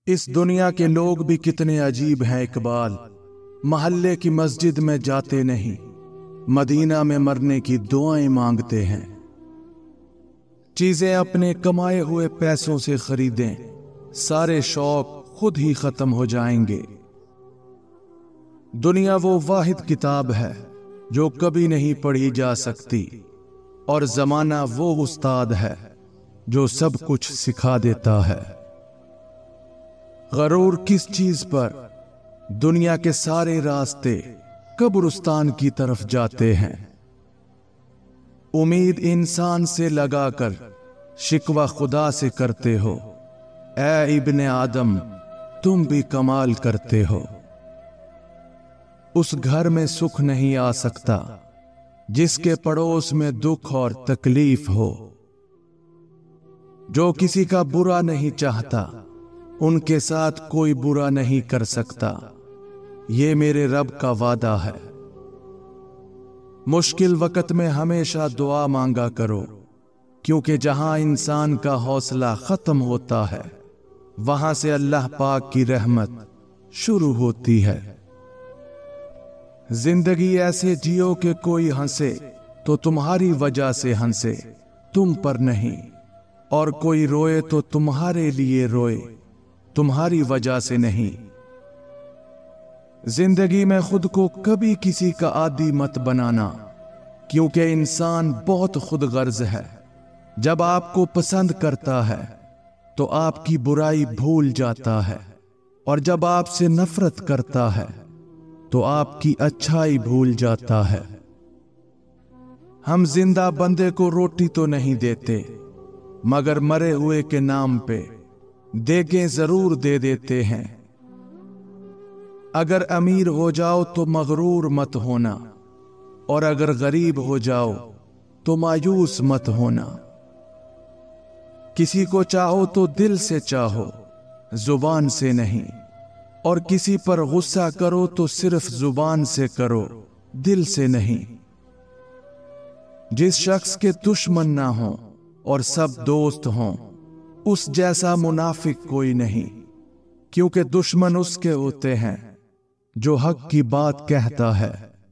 इस दुनिया के लोग भी कितने अजीब हैं इकबाल। महल्ले की मस्जिद में जाते नहीं, मदीना में मरने की दुआएं मांगते हैं। चीजें अपने कमाए हुए पैसों से खरीदें, सारे शौक खुद ही खत्म हो जाएंगे। दुनिया वो वाहिद किताब है जो कभी नहीं पढ़ी जा सकती, और जमाना वो उस्ताद है जो सब कुछ सिखा देता है। गरूर किस चीज पर? दुनिया के सारे रास्ते कब्रिस्तान की तरफ जाते हैं। उम्मीद इंसान से लगाकर शिकवा खुदा से करते हो। ऐ इब्ने आदम, तुम भी कमाल करते हो। उस घर में सुख नहीं आ सकता जिसके पड़ोस में दुख और तकलीफ हो। जो किसी का बुरा नहीं चाहता उनके साथ कोई बुरा नहीं कर सकता। ये मेरे रब का वादा है। मुश्किल वक्त में हमेशा दुआ मांगा करो, क्योंकि जहां इंसान का हौसला खत्म होता है वहां से अल्लाह पाक की रहमत शुरू होती है। जिंदगी ऐसे जियो कि कोई हंसे तो तुम्हारी वजह से हंसे, तुम पर नहीं, और कोई रोए तो तुम्हारे लिए रोए, तुम्हारी वजह से नहीं। जिंदगी में खुद को कभी किसी का आदी मत बनाना, क्योंकि इंसान बहुत खुदगर्ज है। जब आपको पसंद करता है तो आपकी बुराई भूल जाता है, और जब आपसे नफरत करता है तो आपकी अच्छाई भूल जाता है। हम जिंदा बंदे को रोटी तो नहीं देते, मगर मरे हुए के नाम पे देगे जरूर दे देते हैं। अगर अमीर हो जाओ तो मगरूर मत होना, और अगर गरीब हो जाओ तो मायूस मत होना। किसी को चाहो तो दिल से चाहो, जुबान से नहीं, और किसी पर गुस्सा करो तो सिर्फ जुबान से करो, दिल से नहीं। जिस शख्स के दुश्मन ना हो और सब दोस्त हों, उस जैसा मुनाफिक कोई नहीं, क्योंकि दुश्मन उसके होते हैं जो हक की बात कहता है।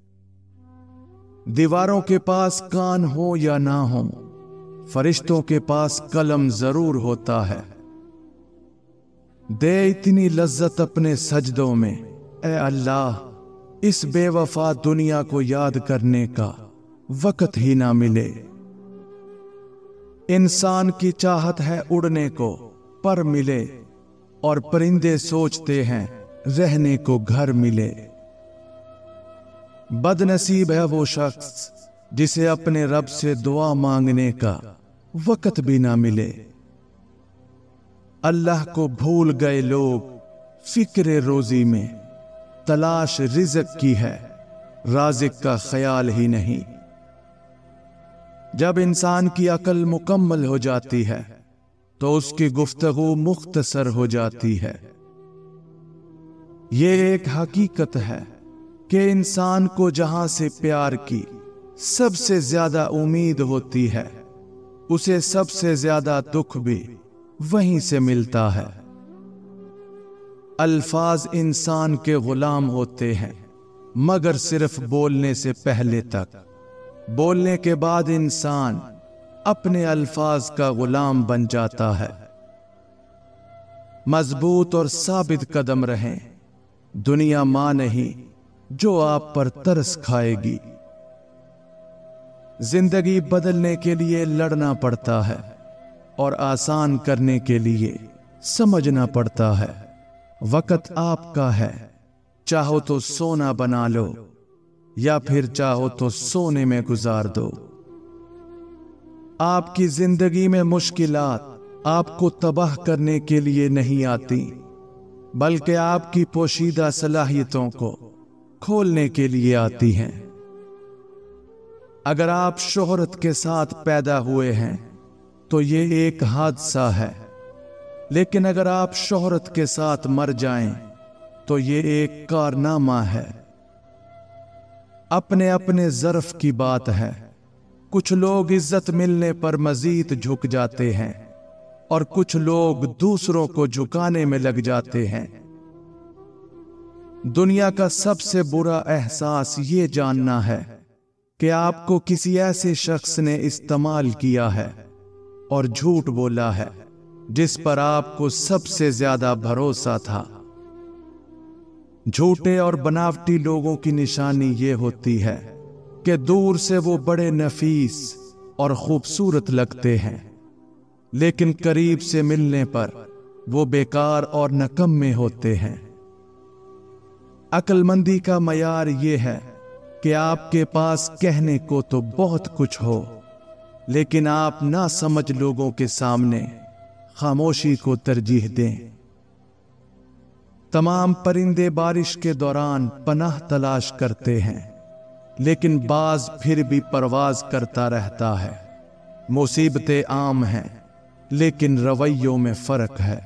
दीवारों के पास कान हो या ना हो, फरिश्तों के पास कलम जरूर होता है। दे इतनी लज्जत अपने सजदों में, ए अल्लाह, इस बेवफा दुनिया को याद करने का वक्त ही ना मिले। इंसान की चाहत है उड़ने को पर मिले, और परिंदे सोचते हैं रहने को घर मिले। बदनसीब है वो शख्स जिसे अपने रब से दुआ मांगने का वक्त भी ना मिले। अल्लाह को भूल गए लोग फिक्रे रोजी में, तलाश रिज़्क़ की है, राज़िक़ का ख्याल ही नहीं। जब इंसान की अकल मुकम्मल हो जाती है तो उसकी गुफ्तगू मुख्तसर हो जाती है। ये एक हकीकत है कि इंसान को जहां से प्यार की सबसे ज्यादा उम्मीद होती है, उसे सबसे ज्यादा दुख भी वहीं से मिलता है। अल्फाज इंसान के गुलाम होते हैं, मगर सिर्फ बोलने से पहले तक। बोलने के बाद इंसान अपने अल्फाज का गुलाम बन जाता है। मजबूत और साबित कदम रहें, दुनिया मां नहीं जो आप पर तरस खाएगी। जिंदगी बदलने के लिए लड़ना पड़ता है, और आसान करने के लिए समझना पड़ता है। वक्त आपका है, चाहो तो सोना बना लो, या फिर चाहो तो सोने में गुजार दो। आपकी जिंदगी में मुश्किलात आपको तबाह करने के लिए नहीं आती, बल्कि आपकी पोशीदा सलाहियतों को खोलने के लिए आती हैं। अगर आप शोहरत के साथ पैदा हुए हैं तो ये एक हादसा है, लेकिन अगर आप शोहरत के साथ मर जाएं तो ये एक कारनामा है। अपने अपने ज़र्फ की बात है। कुछ लोग इज्जत मिलने पर मजीद झुक जाते हैं, और कुछ लोग दूसरों को झुकाने में लग जाते हैं। दुनिया का सबसे बुरा एहसास ये जानना है कि आपको किसी ऐसे शख्स ने इस्तेमाल किया है और झूठ बोला है जिस पर आपको सबसे ज्यादा भरोसा था। झूठे और बनावटी लोगों की निशानी ये होती है कि दूर से वो बड़े नफीस और खूबसूरत लगते हैं, लेकिन करीब से मिलने पर वो बेकार और नकम्मे होते हैं। अक्लमंदी का मयार ये है कि आपके पास कहने को तो बहुत कुछ हो, लेकिन आप ना समझ लोगों के सामने खामोशी को तरजीह दें। तमाम परिंदे बारिश के दौरान पनाह तलाश करते हैं, लेकिन बाज फिर भी परवाज करता रहता है। मुसीबतें आम हैं, लेकिन रवैयों में फर्क है।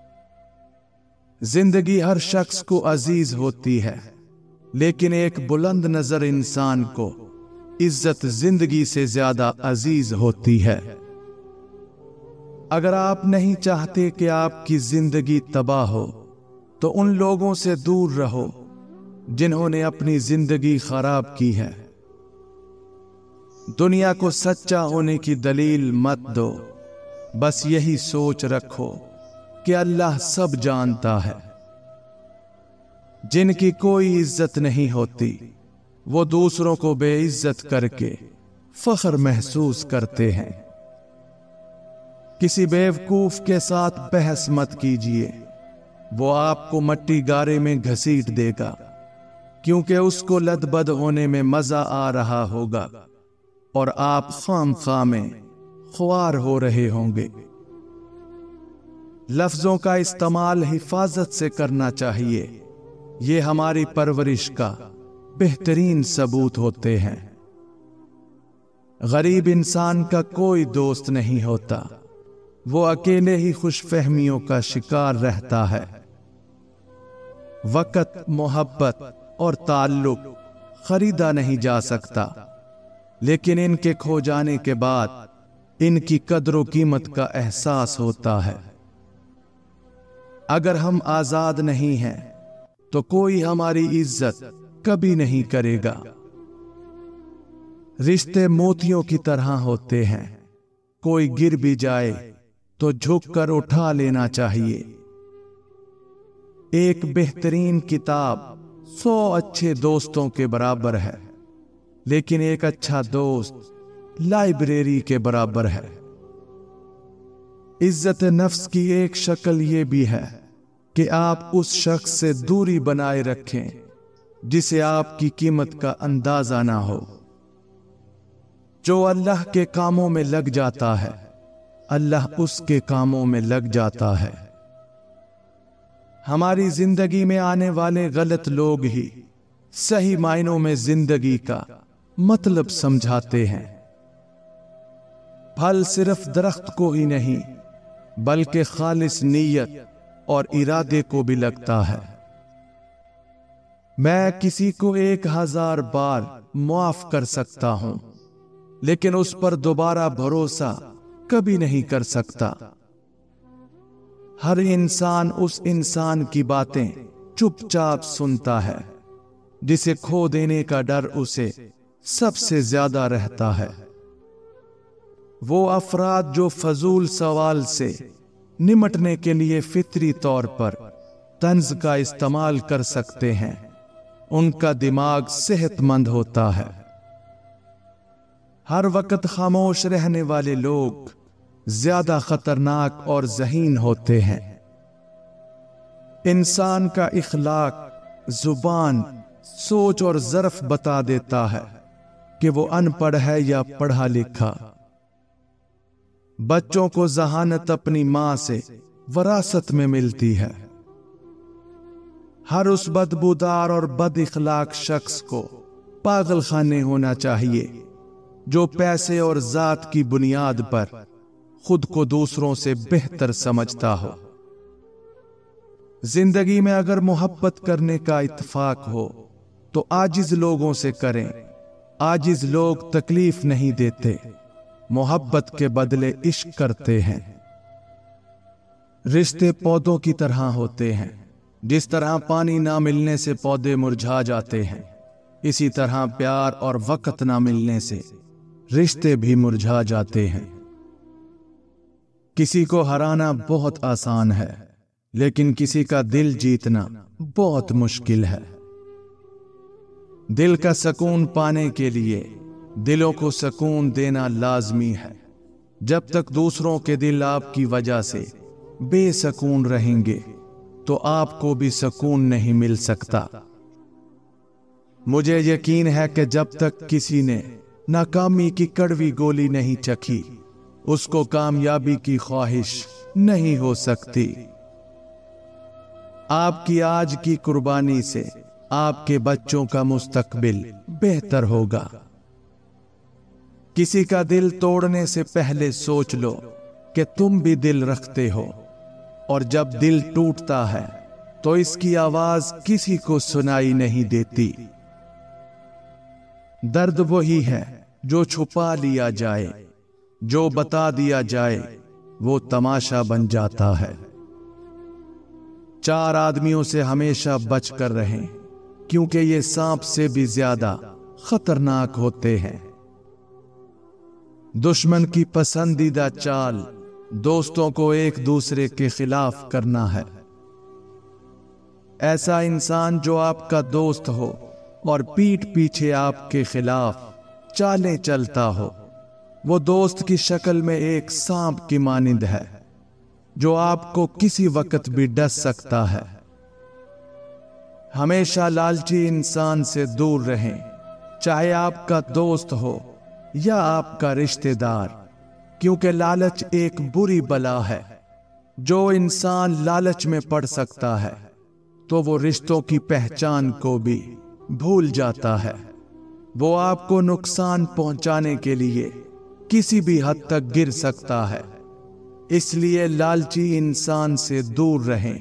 जिंदगी हर शख्स को अजीज होती है, लेकिन एक बुलंद नजर इंसान को इज्जत जिंदगी से ज्यादा अजीज होती है। अगर आप नहीं चाहते कि आपकी जिंदगी तबाह हो, तो उन लोगों से दूर रहो जिन्होंने अपनी जिंदगी खराब की है। दुनिया को सच्चा होने की दलील मत दो, बस यही सोच रखो कि अल्लाह सब जानता है। जिनकी कोई इज्जत नहीं होती, वो दूसरों को बेइज्जत करके फख्र महसूस करते हैं। किसी बेवकूफ के साथ बहस मत कीजिए, वो आपको मट्टी गारे में घसीट देगा, क्योंकि उसको लदबद होने में मजा आ रहा होगा और आप खामखा में ख्वार हो रहे होंगे। लफ्जों का इस्तेमाल हिफाजत से करना चाहिए, ये हमारी परवरिश का बेहतरीन सबूत होते हैं। गरीब इंसान का कोई दोस्त नहीं होता, वो अकेले ही खुशफहमियों का शिकार रहता है। वक़्त, मोहब्बत और ताल्लुक खरीदा नहीं जा सकता, लेकिन इनके खो जाने के बाद इनकी कदर कीमत का एहसास होता है। अगर हम आजाद नहीं हैं, तो कोई हमारी इज्जत कभी नहीं करेगा। रिश्ते मोतियों की तरह होते हैं, कोई गिर भी जाए तो झुककर उठा लेना चाहिए। एक बेहतरीन किताब 100 अच्छे दोस्तों के बराबर है, लेकिन एक अच्छा दोस्त लाइब्रेरी के बराबर है। इज्जत नफ्स की एक शक्ल ये भी है कि आप उस शख्स से दूरी बनाए रखें जिसे आपकी कीमत का अंदाजा ना हो। जो अल्लाह के कामों में लग जाता है, अल्लाह उसके कामों में लग जाता है। हमारी जिंदगी में आने वाले गलत लोग ही सही मायनों में जिंदगी का मतलब समझाते हैं। फल सिर्फ दरख्त को ही नहीं, बल्कि खालिस नीयत और इरादे को भी लगता है। मैं किसी को 1000 बार माफ कर सकता हूं, लेकिन उस पर दोबारा भरोसा कभी नहीं कर सकता। हर इंसान उस इंसान की बातें चुपचाप सुनता है जिसे खो देने का डर उसे सबसे ज्यादा रहता है। वो अफराद जो फजूल सवाल से निमटने के लिए फितरी तौर पर तंज का इस्तेमाल कर सकते हैं, उनका दिमाग सेहतमंद होता है। हर वक्त खामोश रहने वाले लोग ज्यादा खतरनाक और ज़हीन होते हैं। इंसान का इखलाक, जुबान, सोच और ज़र्फ बता देता है कि वो अनपढ़ है या पढ़ा लिखा। बच्चों को जहानत अपनी मां से वरासत में मिलती है। हर उस बदबूदार और बद इखलाक शख्स को पागल खाने होना चाहिए जो पैसे और जात की बुनियाद पर खुद को दूसरों से बेहतर समझता हो। जिंदगी में अगर मोहब्बत करने का इत्तेफाक हो तो आजिज लोगों से करें। आजिज लोग तकलीफ नहीं देते, मोहब्बत के बदले इश्क करते हैं। रिश्ते पौधों की तरह होते हैं। जिस तरह पानी ना मिलने से पौधे मुरझा जाते हैं, इसी तरह प्यार और वक्त ना मिलने से रिश्ते भी मुरझा जाते हैं। किसी को हराना बहुत आसान है, लेकिन किसी का दिल जीतना बहुत मुश्किल है। दिल का सुकून पाने के लिए दिलों को सुकून देना लाजमी है। जब तक दूसरों के दिल आपकी वजह से बेसुकून रहेंगे, तो आपको भी सुकून नहीं मिल सकता। मुझे यकीन है कि जब तक किसी ने नाकामी की कड़वी गोली नहीं चखी, उसको कामयाबी की ख्वाहिश नहीं हो सकती। आपकी आज की कुर्बानी से आपके बच्चों का मुस्तकबिल बेहतर होगा। किसी का दिल तोड़ने से पहले सोच लो कि तुम भी दिल रखते हो, और जब दिल टूटता है तो इसकी आवाज किसी को सुनाई नहीं देती। दर्द वही है जो छुपा लिया जाए, जो बता दिया जाए वो तमाशा बन जाता है। 4 आदमियों से हमेशा बच कर रहें, क्योंकि ये सांप से भी ज्यादा खतरनाक होते हैं। दुश्मन की पसंदीदा चाल दोस्तों को एक दूसरे के खिलाफ करना है। ऐसा इंसान जो आपका दोस्त हो और पीठ पीछे आपके खिलाफ चालें चलता हो, वो दोस्त की शक्ल में एक सांप की मानिंद है, जो आपको किसी वक्त भी डस सकता है। हमेशा लालची इंसान से दूर रहें, चाहे आपका दोस्त हो या आपका रिश्तेदार, क्योंकि लालच एक बुरी बला है। जो इंसान लालच में पड़ सकता है, तो वो रिश्तों की पहचान को भी भूल जाता है। वो आपको नुकसान पहुंचाने के लिए किसी भी हद तक गिर सकता है। इसलिए लालची इंसान से दूर रहें।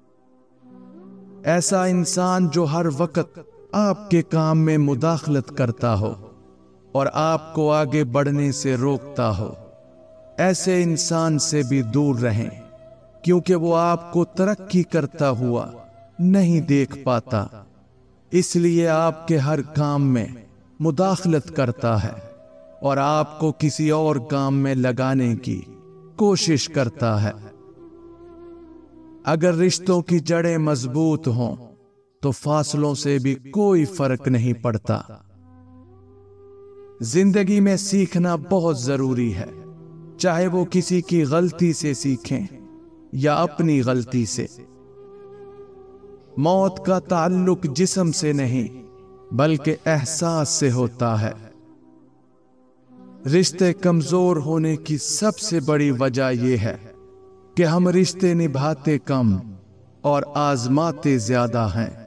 ऐसा इंसान जो हर वक्त आपके काम में मुदाखलत करता हो और आपको आगे बढ़ने से रोकता हो, ऐसे इंसान से भी दूर रहें, क्योंकि वो आपको तरक्की करता हुआ नहीं देख पाता। इसलिए आपके हर काम में मुदाखलत करता है और आपको किसी और काम में लगाने की कोशिश करता है। अगर रिश्तों की जड़ें मजबूत हों तो फासलों से भी कोई फर्क नहीं पड़ता। जिंदगी में सीखना बहुत जरूरी है, चाहे वो किसी की गलती से सीखें या अपनी गलती से। मौत का ताल्लुक जिस्म से नहीं बल्कि एहसास से होता है। रिश्ते कमजोर होने की सबसे बड़ी वजह यह है कि हम रिश्ते निभाते कम और आजमाते ज्यादा हैं।